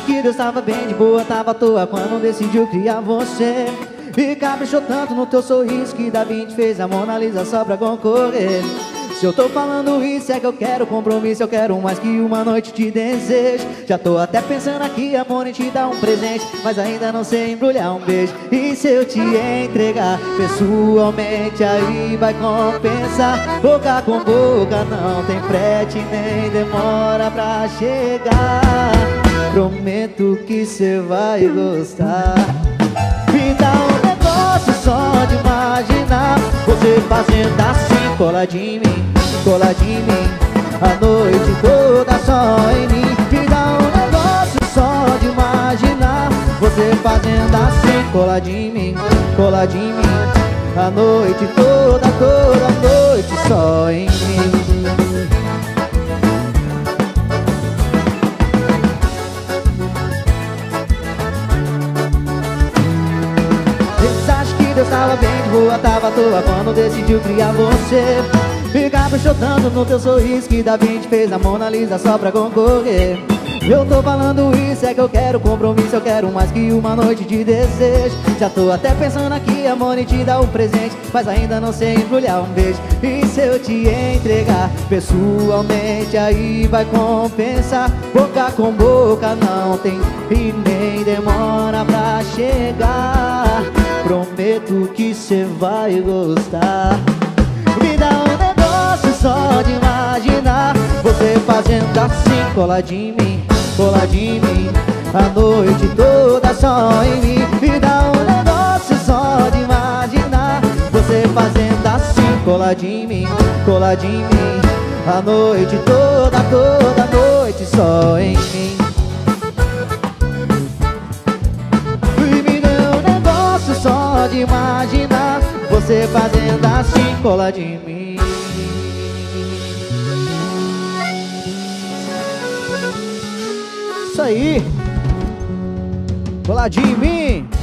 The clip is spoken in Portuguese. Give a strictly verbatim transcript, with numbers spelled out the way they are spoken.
que Deus tava bem de boa, tava à toa quando decidiu criar você. E caprichou tanto no teu sorriso que Da Vinci fez a Mona Lisa só pra concorrer. Se eu tô falando isso é que eu quero compromisso, eu quero mais que uma noite de desejo. Já tô até pensando aqui, amor, em te dar um presente, mas ainda não sei embrulhar um beijo. E se eu te entregar pessoalmente, aí vai compensar. Boca com boca não tem frete nem demora pra chegar. Prometo que cê vai gostar. Me dá um negócio só de imaginar você fazendo assim, coladinho em mim, coladinho em mim, a noite toda só em mim. Me dá um negócio só de imaginar você fazendo assim, coladinho em mim, coladinho em mim, a noite toda, toda noite só em mim. Deus tava bem de boa, tava à toa quando decidiu criar você. E caprichou tanto no teu sorriso que Da Vinci fez a Mona Lisa só pra concorrer. Eu tô falando isso é que eu quero compromisso, eu quero mais que uma noite de desejo. Já tô até pensando aqui, amor, em te dar um presente, mas ainda não sei embrulhar um beijo. E se eu te entregar pessoalmente, aí vai compensar. Boca com boca não tem e nem demora pra chegar. Prometo que cê vai gostar. Me dá um negócio só de imaginar você fazendo assim, coladinho em mim, coladinho em mim, a noite toda só em mim. Me dá um negócio só de imaginar você fazendo assim, coladinho em mim, coladinho em mim, a noite toda, toda noite só em mim. Só de imaginar você fazendo assim, coladinho em mim. Isso aí, coladinho em mim.